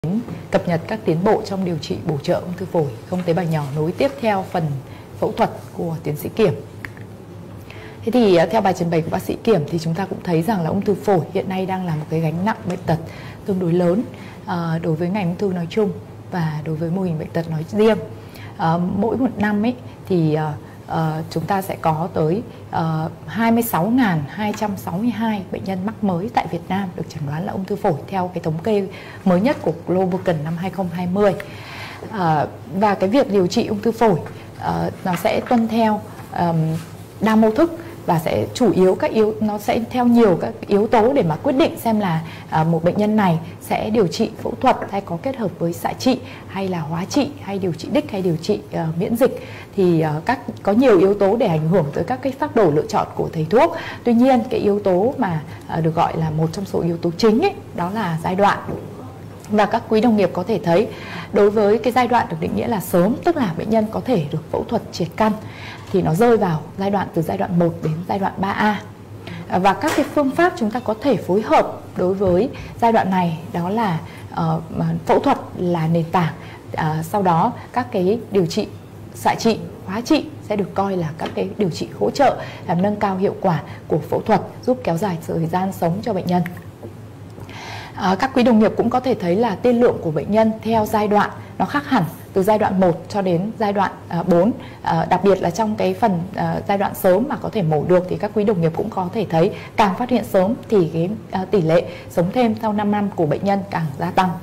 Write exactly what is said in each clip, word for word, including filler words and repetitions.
cập nhật các tiến bộ trong điều trị bổ trợ ung thư phổi không tế bào nhỏ nối tiếp theo phần phẫu thuật của tiến sĩ Kiểm. Thế thì theo bài trình bày của bác sĩ Kiểm thì chúng ta cũng thấy rằng là ung thư phổi hiện nay đang là một cái gánh nặng bệnh tật tương đối lớn à, đối với ngành ung thư nói chung và đối với mô hình bệnh tật nói riêng. À, mỗi một năm ấy thì à, à, chúng ta sẽ có tới à, hai mươi sáu nghìn hai trăm sáu mươi hai bệnh nhân mắc mới tại Việt Nam được chẩn đoán là ung thư phổi theo cái thống kê mới nhất của Global năm hai không hai không. À, và cái việc điều trị ung thư phổi à, nó sẽ tuân theo um, đa mô thức và sẽ chủ yếu các yếu nó sẽ theo nhiều các yếu tố để mà quyết định xem là à, một bệnh nhân này sẽ điều trị phẫu thuật hay có kết hợp với xạ trị hay là hóa trị hay điều trị đích hay điều trị uh, miễn dịch, thì uh, các có nhiều yếu tố để ảnh hưởng tới các cái phác đồ lựa chọn của thầy thuốc. Tuy nhiên cái yếu tố mà uh, được gọi là một trong số yếu tố chính ấy, đó là giai đoạn. Và các quý đồng nghiệp có thể thấy đối với cái giai đoạn được định nghĩa là sớm, tức là bệnh nhân có thể được phẫu thuật triệt căn, thì nó rơi vào giai đoạn từ giai đoạn một đến giai đoạn ba A. Và các cái phương pháp chúng ta có thể phối hợp đối với giai đoạn này đó là uh, phẫu thuật là nền tảng, uh, sau đó các cái điều trị xạ trị, hóa trị sẽ được coi là các cái điều trị hỗ trợ làm nâng cao hiệu quả của phẫu thuật, giúp kéo dài thời gian sống cho bệnh nhân. À, các quý đồng nghiệp cũng có thể thấy là tiên lượng của bệnh nhân theo giai đoạn nó khác hẳn từ giai đoạn một cho đến giai đoạn à, bốn. À, đặc biệt là trong cái phần à, giai đoạn sớm mà có thể mổ được thì các quý đồng nghiệp cũng có thể thấy càng phát hiện sớm thì cái à, tỷ lệ sống thêm sau năm năm của bệnh nhân càng gia tăng.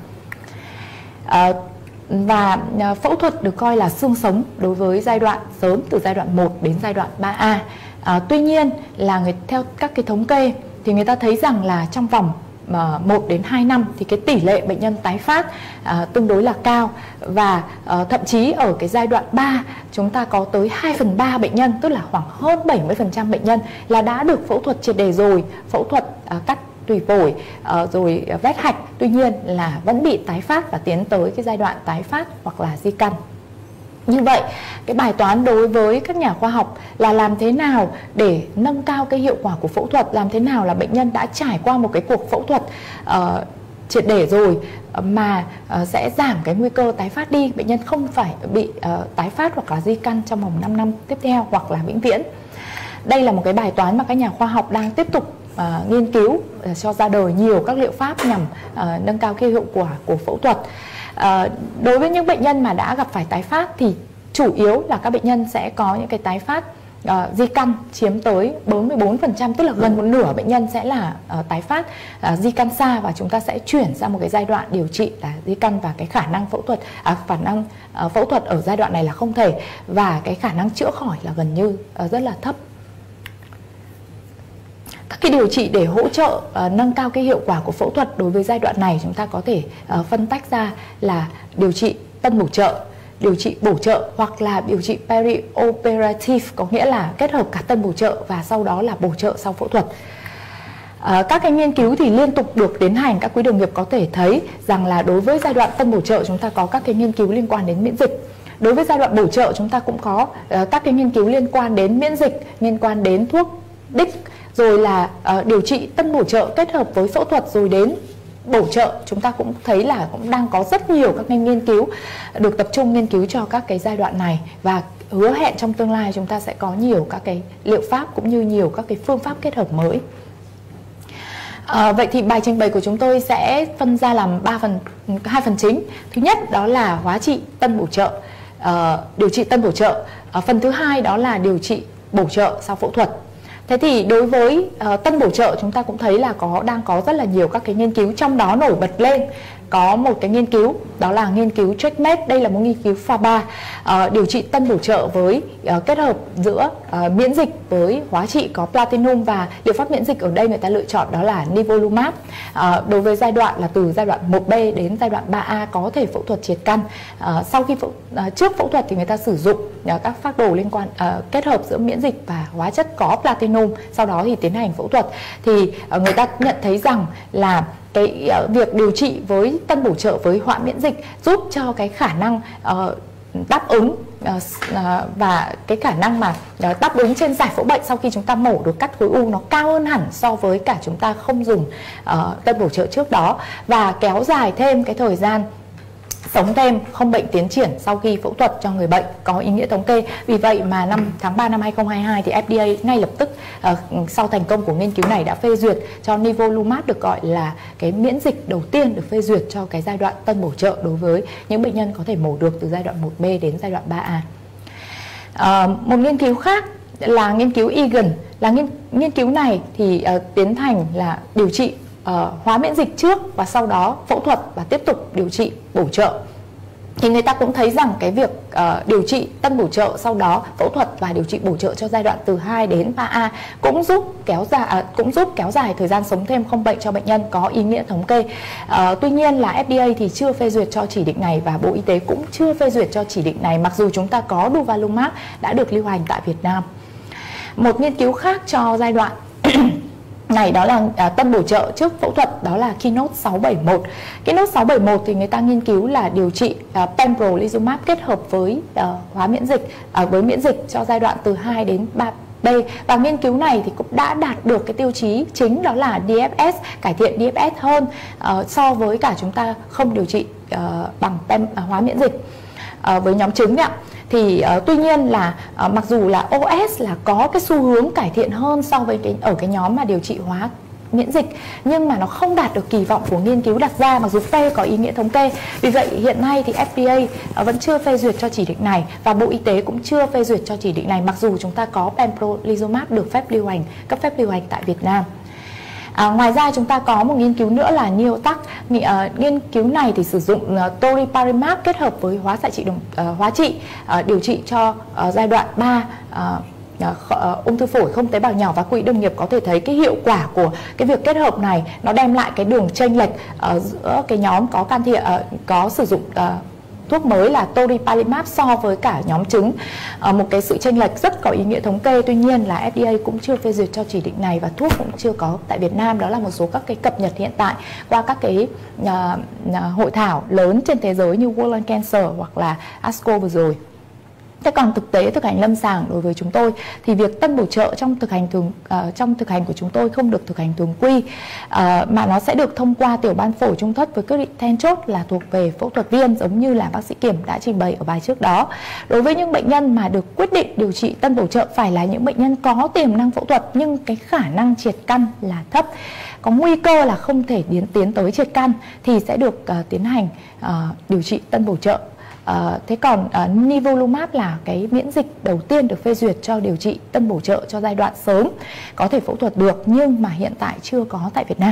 À, và à, phẫu thuật được coi là xương sống đối với giai đoạn sớm từ giai đoạn một đến giai đoạn ba A. À, tuy nhiên là người theo các cái thống kê thì người ta thấy rằng là trong vòng một đến hai năm thì cái tỷ lệ bệnh nhân tái phát à, tương đối là cao, và à, thậm chí ở cái giai đoạn ba chúng ta có tới hai phần ba bệnh nhân, tức là khoảng hơn bảy mươi phần trăm bệnh nhân là đã được phẫu thuật triệt để rồi, phẫu thuật à, cắt tủy phổi à, rồi vét hạch, tuy nhiên là vẫn bị tái phát và tiến tới cái giai đoạn tái phát hoặc là di căn. Như vậy, cái bài toán đối với các nhà khoa học là làm thế nào để nâng cao cái hiệu quả của phẫu thuật, làm thế nào là bệnh nhân đã trải qua một cái cuộc phẫu thuật uh, triệt để rồi mà uh, sẽ giảm cái nguy cơ tái phát đi, bệnh nhân không phải bị uh, tái phát hoặc là di căn trong vòng năm năm tiếp theo hoặc là vĩnh viễn. Đây là một cái bài toán mà các nhà khoa học đang tiếp tục uh, nghiên cứu uh, cho ra đời nhiều các liệu pháp nhằm uh, nâng cao cái hiệu quả của phẫu thuật. À, đối với những bệnh nhân mà đã gặp phải tái phát thì chủ yếu là các bệnh nhân sẽ có những cái tái phát uh, di căn chiếm tới bốn mươi bốn phần trăm, tức là gần một nửa bệnh nhân sẽ là uh, tái phát uh, di căn xa, và chúng ta sẽ chuyển sang một cái giai đoạn điều trị là di căn, và cái khả năng phẫu thuật à, khả năng uh, phẫu thuật ở giai đoạn này là không thể, và cái khả năng chữa khỏi là gần như uh, rất là thấp. Các cái điều trị để hỗ trợ uh, nâng cao cái hiệu quả của phẫu thuật đối với giai đoạn này chúng ta có thể uh, phân tách ra là điều trị tân bổ trợ, điều trị bổ trợ hoặc là điều trị perioperative, có nghĩa là kết hợp cả tân bổ trợ và sau đó là bổ trợ sau phẫu thuật. À, các cái nghiên cứu thì liên tục được tiến hành, các quý đồng nghiệp có thể thấy rằng là đối với giai đoạn tân bổ trợ chúng ta có các cái nghiên cứu liên quan đến miễn dịch. Đối với giai đoạn bổ trợ chúng ta cũng có uh, các cái nghiên cứu liên quan đến miễn dịch, liên quan đến thuốc đích, rồi là uh, điều trị tân bổ trợ kết hợp với phẫu thuật, rồi đến bổ trợ. Chúng ta cũng thấy là cũng đang có rất nhiều các nghiên cứu được tập trung nghiên cứu cho các cái giai đoạn này, và hứa hẹn trong tương lai chúng ta sẽ có nhiều các cái liệu pháp cũng như nhiều các cái phương pháp kết hợp mới. À, vậy thì bài trình bày của chúng tôi sẽ phân ra làm ba phần, hai phần chính. Thứ nhất đó là hóa trị tân bổ trợ, uh, điều trị tân bổ trợ. Uh, phần thứ hai đó là điều trị bổ trợ sau phẫu thuật. Thế thì đối với uh, tân bổ trợ chúng ta cũng thấy là có đang có rất là nhiều các cái nghiên cứu, trong đó nổi bật lên có một cái nghiên cứu đó là nghiên cứu TrackMed. Đây là một nghiên cứu pha ba uh, điều trị tân bổ trợ với uh, kết hợp giữa uh, miễn dịch với hóa trị có platinum, và liệu pháp miễn dịch ở đây người ta lựa chọn đó là nivolumab. Uh, đối với giai đoạn là từ giai đoạn một B đến giai đoạn ba A có thể phẫu thuật triệt căn. Uh, sau khi phẫu, uh, trước phẫu thuật thì người ta sử dụng uh, các phác đồ liên quan uh, kết hợp giữa miễn dịch và hóa chất có platinum, sau đó thì tiến hành phẫu thuật. Thì uh, người ta nhận thấy rằng là cái uh, việc điều trị với tân bổ trợ với hoạ miễn dịch giúp cho cái khả năng uh, đáp ứng uh, và cái khả năng mà uh, đáp ứng trên giải phẫu bệnh sau khi chúng ta mổ được cắt khối u nó cao hơn hẳn so với cả chúng ta không dùng uh, tân bổ trợ trước đó, và kéo dài thêm cái thời gian sống thêm không bệnh tiến triển sau khi phẫu thuật cho người bệnh có ý nghĩa thống kê. Vì vậy mà năm tháng ba năm hai không hai hai thì F D A ngay lập tức uh, sau thành công của nghiên cứu này đã phê duyệt cho nivolumab, được gọi là cái miễn dịch đầu tiên được phê duyệt cho cái giai đoạn tân bổ trợ đối với những bệnh nhân có thể mổ được từ giai đoạn một B đến giai đoạn ba A. Uh, một nghiên cứu khác là nghiên cứu Egan. Là nghiên, nghiên cứu này thì uh, tiến hành là điều trị uh, hóa miễn dịch trước và sau đó phẫu thuật và tiếp tục điều trị bổ trợ. Thì người ta cũng thấy rằng cái việc uh, điều trị tân bổ trợ sau đó phẫu thuật và điều trị bổ trợ cho giai đoạn từ hai đến ba A cũng giúp kéo dài uh, cũng giúp kéo dài thời gian sống thêm không bệnh cho bệnh nhân có ý nghĩa thống kê. Uh, tuy nhiên là F D A thì chưa phê duyệt cho chỉ định này và Bộ Y tế cũng chưa phê duyệt cho chỉ định này, mặc dù chúng ta có durvalumab đã được lưu hành tại Việt Nam. Một nghiên cứu khác cho giai đoạn này đó là à, tân bổ trợ trước phẫu thuật, đó là Keynote sáu bảy một. Keynote sáu bảy một thì người ta nghiên cứu là điều trị à, pembrolizumab kết hợp với à, hóa miễn dịch à, với miễn dịch cho giai đoạn từ hai đến ba B, và nghiên cứu này thì cũng đã đạt được cái tiêu chí chính đó là D F S, cải thiện D F S hơn uh, so với cả chúng ta không điều trị uh, bằng pem uh, hóa miễn dịch uh, với nhóm trứng ạ. Thì uh, tuy nhiên là uh, mặc dù là O S là có cái xu hướng cải thiện hơn so với cái ở cái nhóm mà điều trị hóa miễn dịch, nhưng mà nó không đạt được kỳ vọng của nghiên cứu đặt ra, mặc dù phê có ý nghĩa thống kê. Vì vậy hiện nay thì F D A uh, vẫn chưa phê duyệt cho chỉ định này và Bộ Y tế cũng chưa phê duyệt cho chỉ định này, mặc dù chúng ta có pembrolizumab được phép lưu hành, cấp phép lưu hành tại Việt Nam. À, ngoài ra chúng ta có một nghiên cứu nữa là Neotac. Ng uh, nghiên cứu này thì sử dụng uh, toripalimab kết hợp với hóa xạ trị đồng, uh, hóa trị uh, điều trị cho uh, giai đoạn ba uh, Uh, ung thư phổi không tế bào nhỏ, và quý đồng nghiệp có thể thấy cái hiệu quả của cái việc kết hợp này nó đem lại cái đường chênh lệch uh, giữa cái nhóm có can thiệp uh, có sử dụng uh, thuốc mới là toripalimab so với cả nhóm trứng, uh, một cái sự chênh lệch rất có ý nghĩa thống kê. Tuy nhiên là F D A cũng chưa phê duyệt cho chỉ định này và thuốc cũng chưa có tại Việt Nam. Đó là một số các cái cập nhật hiện tại qua các cái uh, uh, hội thảo lớn trên thế giới như World Lung Cancer hoặc là A S C O vừa rồi. Thế còn thực tế thực hành lâm sàng đối với chúng tôi thì việc tân bổ trợ trong thực hành thường uh, trong thực hành của chúng tôi không được thực hành thường quy, uh, mà nó sẽ được thông qua tiểu ban phổi trung thất với quyết định then chốt là thuộc về phẫu thuật viên, giống như là bác sĩ Kiểm đã trình bày ở bài trước đó. Đối với những bệnh nhân mà được quyết định điều trị tân bổ trợ phải là những bệnh nhân có tiềm năng phẫu thuật nhưng cái khả năng triệt căn là thấp, có nguy cơ là không thể tiến tiến tới triệt căn, thì sẽ được uh, tiến hành uh, điều trị tân bổ trợ. Uh, thế còn uh, nivolumab là cái miễn dịch đầu tiên được phê duyệt cho điều trị tân bổ trợ cho giai đoạn sớm, có thể phẫu thuật được nhưng mà hiện tại chưa có tại Việt Nam.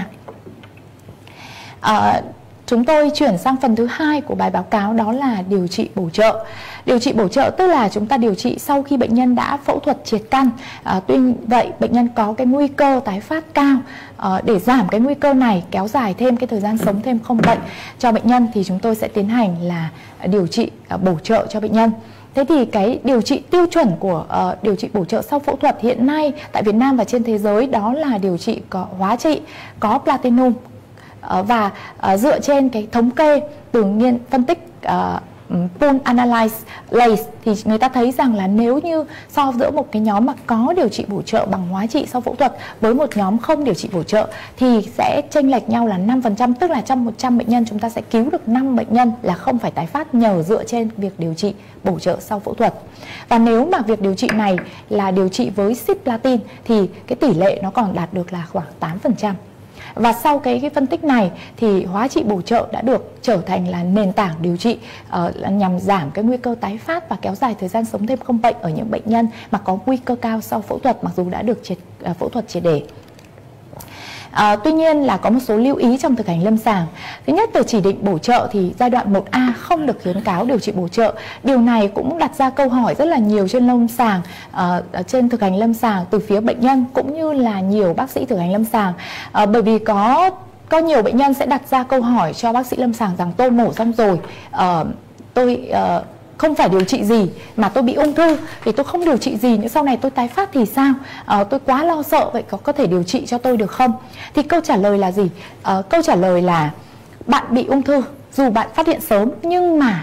Uh, chúng tôi chuyển sang phần thứ hai của bài báo cáo, đó là điều trị bổ trợ. Điều trị bổ trợ tức là chúng ta điều trị sau khi bệnh nhân đã phẫu thuật triệt căn. À, tuy vậy bệnh nhân có cái nguy cơ tái phát cao. À, để giảm cái nguy cơ này, kéo dài thêm cái thời gian sống thêm không bệnh cho bệnh nhân, thì chúng tôi sẽ tiến hành là điều trị à, bổ trợ cho bệnh nhân. Thế thì cái điều trị tiêu chuẩn của uh, điều trị bổ trợ sau phẫu thuật hiện nay tại Việt Nam và trên thế giới đó là điều trị có hóa trị, có platinum. Uh, và uh, dựa trên cái thống kê từ nghiên phân tích uh, pool analysis thì người ta thấy rằng là nếu như so giữa một cái nhóm mà có điều trị bổ trợ bằng hóa trị sau phẫu thuật với một nhóm không điều trị bổ trợ thì sẽ chênh lệch nhau là năm phần trăm, tức là trong một trăm bệnh nhân chúng ta sẽ cứu được năm bệnh nhân là không phải tái phát nhờ dựa trên việc điều trị bổ trợ sau phẫu thuật. Và nếu mà việc điều trị này là điều trị với cisplatin thì cái tỷ lệ nó còn đạt được là khoảng tám phần trăm. Và sau cái, cái phân tích này thì hóa trị bổ trợ đã được trở thành là nền tảng điều trị uh, nhằm giảm cái nguy cơ tái phát và kéo dài thời gian sống thêm không bệnh ở những bệnh nhân mà có nguy cơ cao sau phẫu thuật, mặc dù đã được triệt, uh, phẫu thuật triệt để. À, tuy nhiên là có một số lưu ý trong thực hành lâm sàng. Thứ nhất, về chỉ định bổ trợ thì giai đoạn một A không được khuyến cáo điều trị bổ trợ. Điều này cũng đặt ra câu hỏi rất là nhiều trên lâm sàng, à, trên thực hành lâm sàng từ phía bệnh nhân cũng như là nhiều bác sĩ thực hành lâm sàng. À, bởi vì có có nhiều bệnh nhân sẽ đặt ra câu hỏi cho bác sĩ lâm sàng rằng tôi mổ xong rồi, à, tôi à, không phải điều trị gì mà tôi bị ung thư thì tôi không điều trị gì nữa, sau này tôi tái phát thì sao? À, tôi quá lo sợ, vậy có có thể điều trị cho tôi được không? Thì câu trả lời là gì? À, câu trả lời là bạn bị ung thư dù bạn phát hiện sớm nhưng mà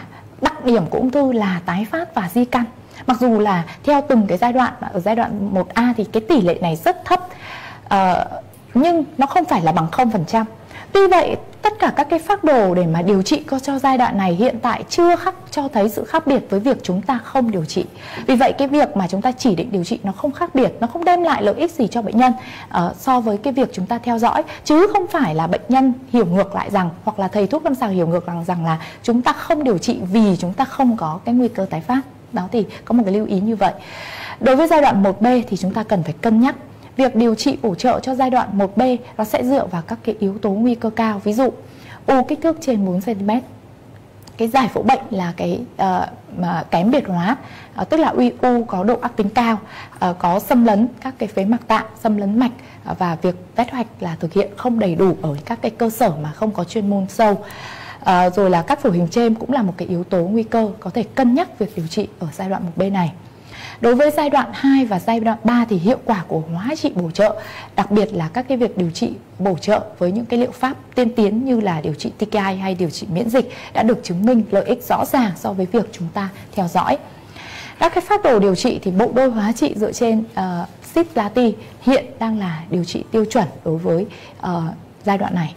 đặc điểm của ung thư là tái phát và di căn. Mặc dù là theo từng cái giai đoạn, ở giai đoạn một A thì cái tỷ lệ này rất thấp, uh, nhưng nó không phải là bằng không phần trăm. Tuy vậy, tất cả các cái phác đồ để mà điều trị cho giai đoạn này hiện tại chưa khắc cho thấy sự khác biệt với việc chúng ta không điều trị. Vì vậy cái việc mà chúng ta chỉ định điều trị nó không khác biệt, nó không đem lại lợi ích gì cho bệnh nhân uh, so với cái việc chúng ta theo dõi, chứ không phải là bệnh nhân hiểu ngược lại rằng, hoặc là thầy thuốc lâm sàng hiểu ngược rằng rằng là chúng ta không điều trị vì chúng ta không có cái nguy cơ tái phát. Đó thì có một cái lưu ý như vậy. Đối với giai đoạn một B thì chúng ta cần phải cân nhắc việc điều trị bổ trợ cho giai đoạn một B nó sẽ dựa vào các cái yếu tố nguy cơ cao. Ví dụ u kích thước trên bốn xăng ti mét, cái giải phẫu bệnh là cái uh, mà kém biệt hóa, uh, tức là u u có độ ác tính cao, uh, có xâm lấn các cái phế mạc tạng, xâm lấn mạch, uh, và việc vét hoạch là thực hiện không đầy đủ ở các cái cơ sở mà không có chuyên môn sâu. Uh, rồi là cắt phổi hình chêm cũng là một cái yếu tố nguy cơ có thể cân nhắc việc điều trị ở giai đoạn một B này. Đối với giai đoạn hai và giai đoạn ba thì hiệu quả của hóa trị bổ trợ, đặc biệt là các cái việc điều trị bổ trợ với những cái liệu pháp tiên tiến như là điều trị tê ca i hay điều trị miễn dịch đã được chứng minh lợi ích rõ ràng so với việc chúng ta theo dõi. Các cái phác đồ điều trị thì bộ đôi hóa trị dựa trên uh, cisplatin hiện đang là điều trị tiêu chuẩn đối với uh, giai đoạn này.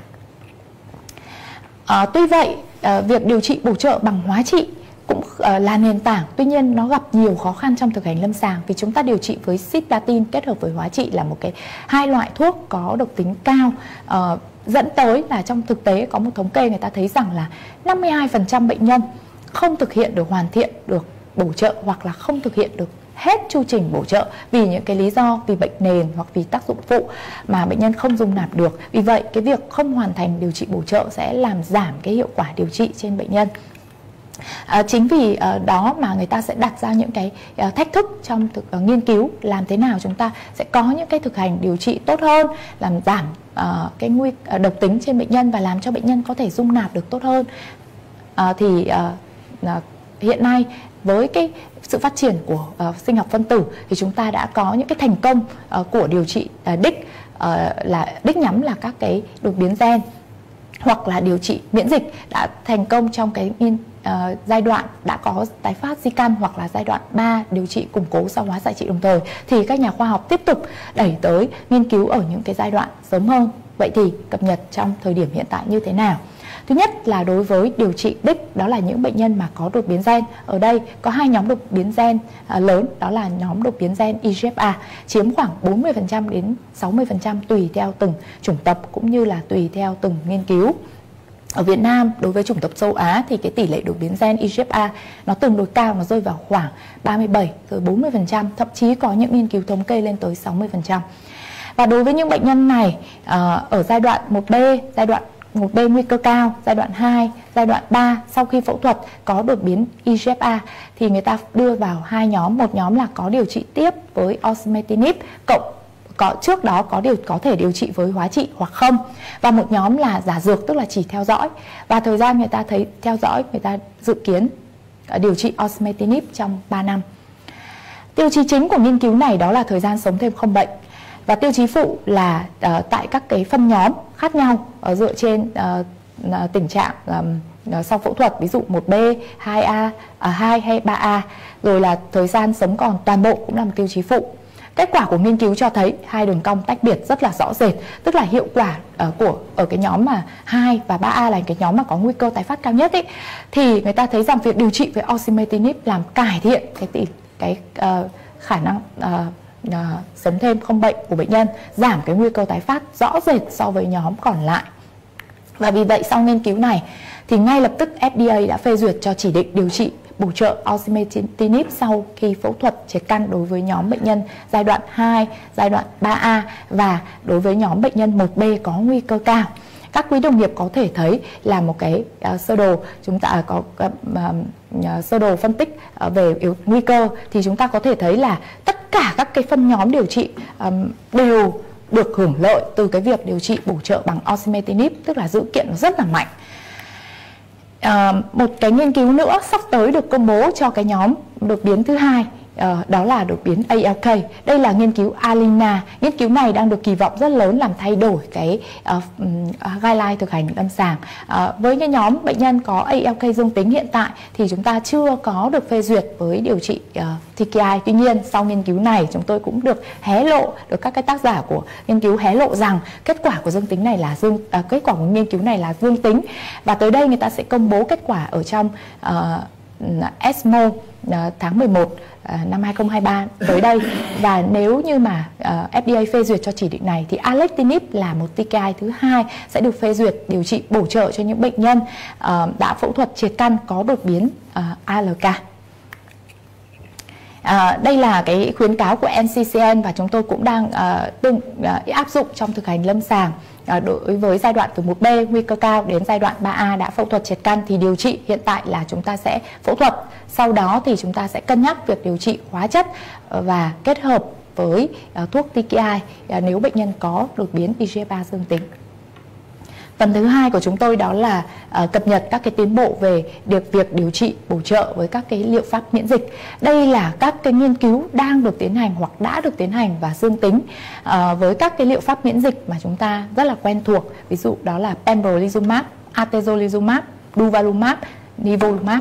Uh, tuy vậy, uh, việc điều trị bổ trợ bằng hóa trị cũng uh, là nền tảng, tuy nhiên nó gặp nhiều khó khăn trong thực hành lâm sàng vì chúng ta điều trị với cisplatin kết hợp với hóa trị là một cái hai loại thuốc có độc tính cao, uh, dẫn tới là trong thực tế có một thống kê người ta thấy rằng là năm mươi hai phần trăm bệnh nhân không thực hiện được hoàn thiện được bổ trợ hoặc là không thực hiện được hết chu trình bổ trợ vì những cái lý do, vì bệnh nền hoặc vì tác dụng phụ mà bệnh nhân không dung nạp được. Vì vậy cái việc không hoàn thành điều trị bổ trợ sẽ làm giảm cái hiệu quả điều trị trên bệnh nhân. À, chính vì uh, đó mà người ta sẽ đặt ra những cái uh, thách thức trong thực, uh, nghiên cứu làm thế nào chúng ta sẽ có những cái thực hành điều trị tốt hơn, làm giảm uh, cái nguy uh, độc tính trên bệnh nhân và làm cho bệnh nhân có thể dung nạp được tốt hơn. Uh, thì uh, uh, hiện nay với cái sự phát triển của uh, sinh học phân tử thì chúng ta đã có những cái thành công uh, của điều trị uh, đích uh, là đích nhắm là các cái đột biến gen hoặc là điều trị miễn dịch đã thành công trong cái uh, giai đoạn đã có tái phát di căn hoặc là giai đoạn ba điều trị củng cố sau hóa xạ trị đồng thời, thì các nhà khoa học tiếp tục đẩy tới nghiên cứu ở những cái giai đoạn sớm hơn. Vậy thì cập nhật trong thời điểm hiện tại như thế nào? Thứ nhất là đối với điều trị đích, đó là những bệnh nhân mà có đột biến gen. Ở đây có hai nhóm đột biến gen à, lớn, đó là nhóm đột biến gen i giê ép a chiếm khoảng bốn mươi phần trăm đến sáu mươi phần trăm tùy theo từng chủng tộc cũng như là tùy theo từng nghiên cứu. Ở Việt Nam, đối với chủng tộc châu Á thì cái tỷ lệ đột biến gen i giê ép a nó tương đối cao, nó rơi vào khoảng ba mươi bảy tới bốn mươi phần trăm, thậm chí có những nghiên cứu thống kê lên tới sáu mươi phần trăm. Và đối với những bệnh nhân này à, ở giai đoạn một B, giai đoạn một B nguy cơ cao, giai đoạn hai, giai đoạn ba sau khi phẫu thuật có đột biến i giê ép a thì người ta đưa vào hai nhóm, một nhóm là có điều trị tiếp với osimertinib cộng có trước đó có điều có thể điều trị với hóa trị hoặc không, và một nhóm là giả dược, tức là chỉ theo dõi, và thời gian người ta thấy theo dõi người ta dự kiến điều trị osimertinib trong ba năm. Tiêu chí chính của nghiên cứu này đó là thời gian sống thêm không bệnh, và tiêu chí phụ là uh, tại các cái phân nhóm khác nhau uh, dựa trên uh, uh, tình trạng um, uh, sau phẫu thuật, ví dụ một B, hai A, uh, hai hay ba A, rồi là thời gian sống còn toàn bộ cũng là một tiêu chí phụ. Kết quả của nghiên cứu cho thấy hai đường cong tách biệt rất là rõ rệt, tức là hiệu quả uh, của ở cái nhóm mà hai và ba A là cái nhóm mà có nguy cơ tái phát cao nhất ấy, thì người ta thấy rằng việc điều trị với osimertinib làm cải thiện cái tỷ cái uh, khả năng uh, uh, sống thêm không bệnh của bệnh nhân, giảm cái nguy cơ tái phát rõ rệt so với nhóm còn lại. Và vì vậy sau nghiên cứu này thì ngay lập tức ép đê a đã phê duyệt cho chỉ định điều trị bổ trợ osimertinib sau khi phẫu thuật triệt căn đối với nhóm bệnh nhân giai đoạn hai, giai đoạn ba A và đối với nhóm bệnh nhân một B có nguy cơ cao. Các quý đồng nghiệp có thể thấy là một cái uh, sơ đồ chúng ta có uh, uh, sơ đồ phân tích uh, về yếu nguy cơ, thì chúng ta có thể thấy là tất cả các cái phân nhóm điều trị um, đều được hưởng lợi từ cái việc điều trị bổ trợ bằng osimertinib, tức là dữ kiện nó rất là mạnh. À, một cái nghiên cứu nữa sắp tới được công bố cho cái nhóm đột biến thứ hai uh, đó là đột biến A L K. Đây là nghiên cứu ALINA. Nghiên cứu này đang được kỳ vọng rất lớn làm thay đổi cái uh, guideline thực hành lâm sàng. Uh, với cái nhóm bệnh nhân có A L K dương tính hiện tại thì chúng ta chưa có được phê duyệt với điều trị uh, T K I. Tuy nhiên sau nghiên cứu này chúng tôi cũng được hé lộ, được các cái tác giả của nghiên cứu hé lộ rằng kết quả của dương tính này là dương uh, kết quả của nghiên cứu này là dương tính, và tới đây người ta sẽ công bố kết quả ở trong uh, E S M O uh, tháng mười một uh, năm hai không hai ba tới đây. Và nếu như mà uh, F D A phê duyệt cho chỉ định này thì alectinib là một T K I thứ hai sẽ được phê duyệt điều trị bổ trợ cho những bệnh nhân uh, đã phẫu thuật triệt căn có đột biến uh, A L K. À, đây là cái khuyến cáo của N C C N và chúng tôi cũng đang uh, tương, uh, áp dụng trong thực hành lâm sàng. À, đối với giai đoạn từ một B nguy cơ cao đến giai đoạn ba A đã phẫu thuật triệt căn thì điều trị hiện tại là chúng ta sẽ phẫu thuật. Sau đó thì chúng ta sẽ cân nhắc việc điều trị hóa chất và kết hợp với uh, thuốc T K I uh, nếu bệnh nhân có đột biến I G F A dương tính. Phần thứ hai của chúng tôi đó là uh, cập nhật các cái tiến bộ về việc việc điều trị bổ trợ với các cái liệu pháp miễn dịch. Đây là các cái nghiên cứu đang được tiến hành hoặc đã được tiến hành và dương tính uh, với các cái liệu pháp miễn dịch mà chúng ta rất là quen thuộc. Ví dụ đó là pembrolizumab, atezolizumab, durvalumab, nivolumab.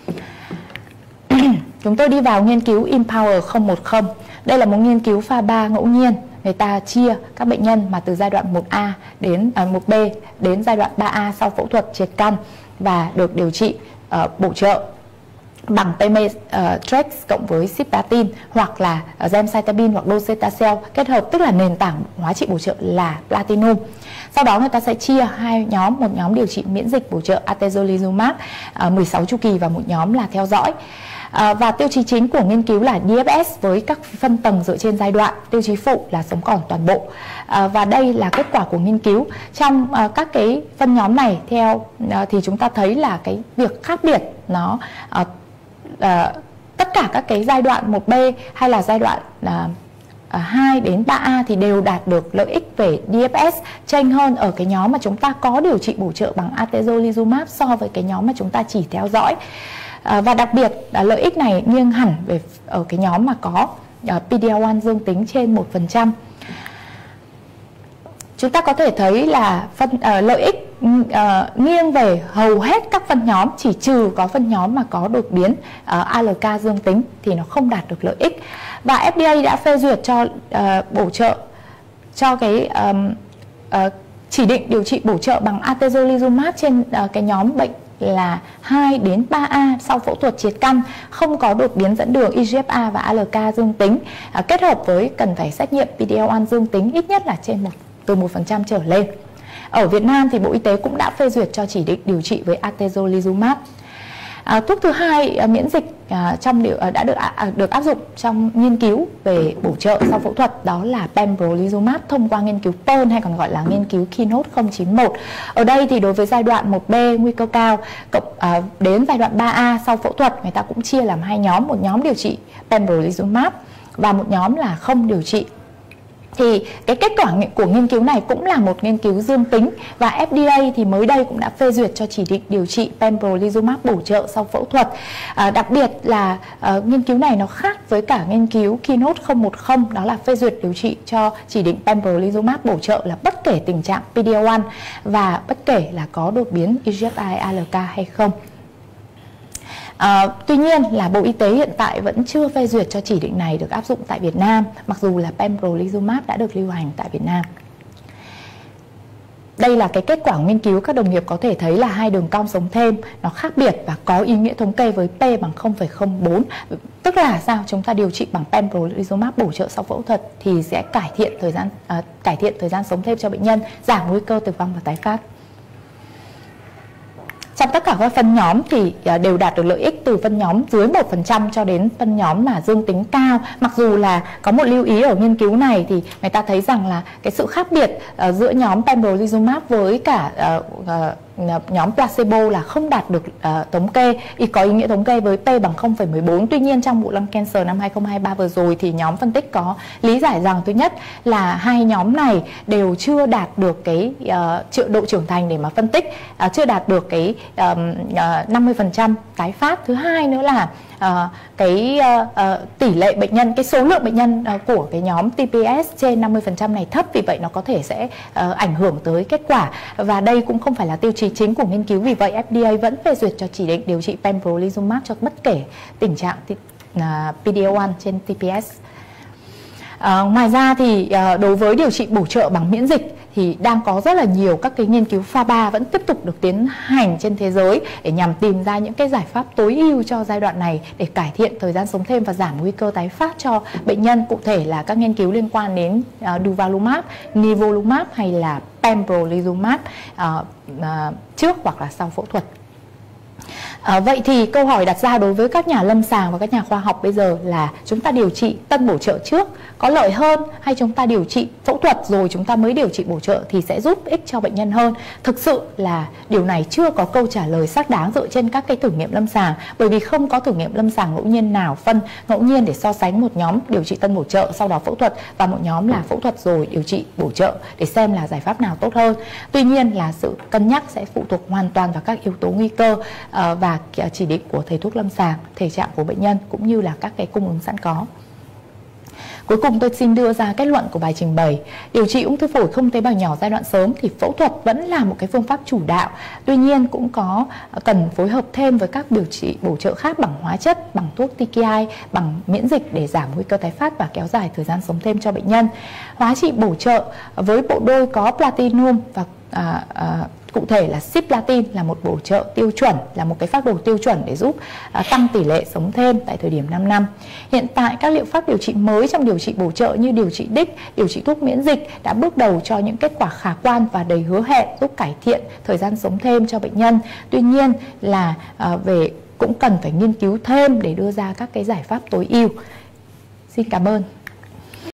Chúng tôi đi vào nghiên cứu Empower không một không. Đây là một nghiên cứu pha ba ngẫu nhiên. Người ta chia các bệnh nhân mà từ giai đoạn một A đến à, một B đến giai đoạn ba A sau phẫu thuật triệt căn và được điều trị uh, bổ trợ bằng pemetrexed uh, cộng với cisplatin hoặc là uh, gemcitabine hoặc docetacel kết hợp, tức là nền tảng hóa trị bổ trợ là platinum. Sau đó người ta sẽ chia hai nhóm, một nhóm điều trị miễn dịch bổ trợ atezolizumab uh, mười sáu chu kỳ và một nhóm là theo dõi. À, và tiêu chí chính của nghiên cứu là D F S với các phân tầng dựa trên giai đoạn, tiêu chí phụ là sống còn toàn bộ. À, và đây là kết quả của nghiên cứu. Trong à, các cái phân nhóm này theo à, thì chúng ta thấy là cái việc khác biệt nó à, à, tất cả các cái giai đoạn một B hay là giai đoạn à, hai đến ba A thì đều đạt được lợi ích về D F S chênh hơn ở cái nhóm mà chúng ta có điều trị bổ trợ bằng atezolizumab so với cái nhóm mà chúng ta chỉ theo dõi. À, và đặc biệt là lợi ích này nghiêng hẳn về ở cái nhóm mà có uh, P D L một dương tính trên một phần trăm. Chúng ta có thể thấy là phân uh, lợi ích uh, nghiêng về hầu hết các phân nhóm, chỉ trừ có phân nhóm mà có đột biến uh, A L K dương tính thì nó không đạt được lợi ích. Và F D A đã phê duyệt cho uh, bổ trợ cho cái um, uh, chỉ định điều trị bổ trợ bằng atezolizumab trên uh, cái nhóm bệnh là hai đến ba A sau phẫu thuật triệt căn không có đột biến dẫn đường I G F A và A L K dương tính, à, kết hợp với cần phải xét nghiệm P D L một dương tính ít nhất là trên một từ một phần trăm trở lên. Ở Việt Nam thì Bộ Y tế cũng đã phê duyệt cho chỉ định điều trị với atezolizumab. À, thuốc thứ hai à, miễn dịch à, trong điều à, đã được à, được áp dụng trong nghiên cứu về bổ trợ sau phẫu thuật đó là pembrolizumab thông qua nghiên cứu P E R N hay còn gọi là nghiên cứu Keynote không chín một. Ở đây thì đối với giai đoạn một B nguy cơ cao cộng à, đến giai đoạn ba A sau phẫu thuật, người ta cũng chia làm hai nhóm, một nhóm điều trị pembrolizumab và một nhóm là không điều trị. Thì cái kết quả của nghiên cứu này cũng là một nghiên cứu dương tính và F D A thì mới đây cũng đã phê duyệt cho chỉ định điều trị pembrolizumab bổ trợ sau phẫu thuật. À, đặc biệt là à, nghiên cứu này nó khác với cả nghiên cứu Keynote không một không, đó là phê duyệt điều trị cho chỉ định pembrolizumab bổ trợ là bất kể tình trạng P D L một và bất kể là có đột biến I G F A A L K hay không. À, tuy nhiên là Bộ Y tế hiện tại vẫn chưa phê duyệt cho chỉ định này được áp dụng tại Việt Nam, mặc dù là pembrolizumab đã được lưu hành tại Việt Nam. Đây là cái kết quả nghiên cứu, các đồng nghiệp có thể thấy là hai đường cong sống thêm nó khác biệt và có ý nghĩa thống kê với P bằng không phẩy không bốn. Tức là sao? Chúng ta điều trị bằng pembrolizumab bổ trợ sau phẫu thuật thì sẽ cải thiện thời gian à, cải thiện thời gian sống thêm cho bệnh nhân, giảm nguy cơ tử vong và tái phát. Trong tất cả các phân nhóm thì đều đạt được lợi ích từ phân nhóm dưới một phần trăm cho đến phân nhóm mà dương tính cao. Mặc dù là có một lưu ý ở nghiên cứu này thì người ta thấy rằng là cái sự khác biệt uh, giữa nhóm pembrolizumab với cả uh, uh, nhóm placebo là không đạt được uh, thống kê, ý có ý nghĩa thống kê với P bằng không phẩy một bốn. Tuy nhiên trong vụ lung cancer năm hai không hai ba vừa rồi thì nhóm phân tích có lý giải rằng thứ nhất là hai nhóm này đều chưa đạt được cái uh, độ trưởng thành để mà phân tích, uh, chưa đạt được cái um, uh, năm mươi phần trăm tái phát. Thứ hai nữa là uh, cái uh, uh, tỷ lệ bệnh nhân, cái số lượng bệnh nhân uh, của cái nhóm tê pê ét trên năm mươi phần trăm này thấp, vì vậy nó có thể sẽ uh, ảnh hưởng tới kết quả. Và đây cũng không phải là tiêu chí chính của nghiên cứu, vì vậy ép đê a vẫn phê duyệt cho chỉ định điều trị pembrolizumab cho bất kể tình trạng uh, pê đê một trên tê pê ét. À, ngoài ra thì à, đối với điều trị bổ trợ bằng miễn dịch thì đang có rất là nhiều các cái nghiên cứu pha ba vẫn tiếp tục được tiến hành trên thế giới để nhằm tìm ra những cái giải pháp tối ưu cho giai đoạn này để cải thiện thời gian sống thêm và giảm nguy cơ tái phát cho bệnh nhân. Cụ thể là các nghiên cứu liên quan đến uh, durvalumab, nivolumab hay là pembrolizumab uh, uh, trước hoặc là sau phẫu thuật. À, vậy thì câu hỏi đặt ra đối với các nhà lâm sàng và các nhà khoa học bây giờ là chúng ta điều trị tân bổ trợ trước có lợi hơn, hay chúng ta điều trị phẫu thuật rồi chúng ta mới điều trị bổ trợ thì sẽ giúp ích cho bệnh nhân hơn? Thực sự là điều này chưa có câu trả lời xác đáng dựa trên các cái thử nghiệm lâm sàng, bởi vì không có thử nghiệm lâm sàng ngẫu nhiên nào phân ngẫu nhiên để so sánh một nhóm điều trị tân bổ trợ sau đó phẫu thuật và một nhóm là phẫu thuật rồi điều trị bổ trợ để xem là giải pháp nào tốt hơn. Tuy nhiên là sự cân nhắc sẽ phụ thuộc hoàn toàn vào các yếu tố nguy cơ uh, và chỉ định của thầy thuốc lâm sàng, thể trạng của bệnh nhân cũng như là các cái cung ứng sẵn có. Cuối cùng tôi xin đưa ra kết luận của bài trình bày. Điều trị ung thư phổi không tế bào nhỏ giai đoạn sớm thì phẫu thuật vẫn là một cái phương pháp chủ đạo. Tuy nhiên cũng có cần phối hợp thêm với các điều trị bổ trợ khác bằng hóa chất, bằng thuốc tê ca i, bằng miễn dịch để giảm nguy cơ tái phát và kéo dài thời gian sống thêm cho bệnh nhân. Hóa trị bổ trợ với bộ đôi có platinum và à, à, cụ thể là cisplatin là một bổ trợ tiêu chuẩn, là một cái phác đồ tiêu chuẩn để giúp à, tăng tỷ lệ sống thêm tại thời điểm năm năm. Hiện tại các liệu pháp điều trị mới trong điều trị bổ trợ như điều trị đích, điều trị thuốc miễn dịch đã bước đầu cho những kết quả khả quan và đầy hứa hẹn giúp cải thiện thời gian sống thêm cho bệnh nhân. Tuy nhiên là à, về cũng cần phải nghiên cứu thêm để đưa ra các cái giải pháp tối ưu. Xin cảm ơn.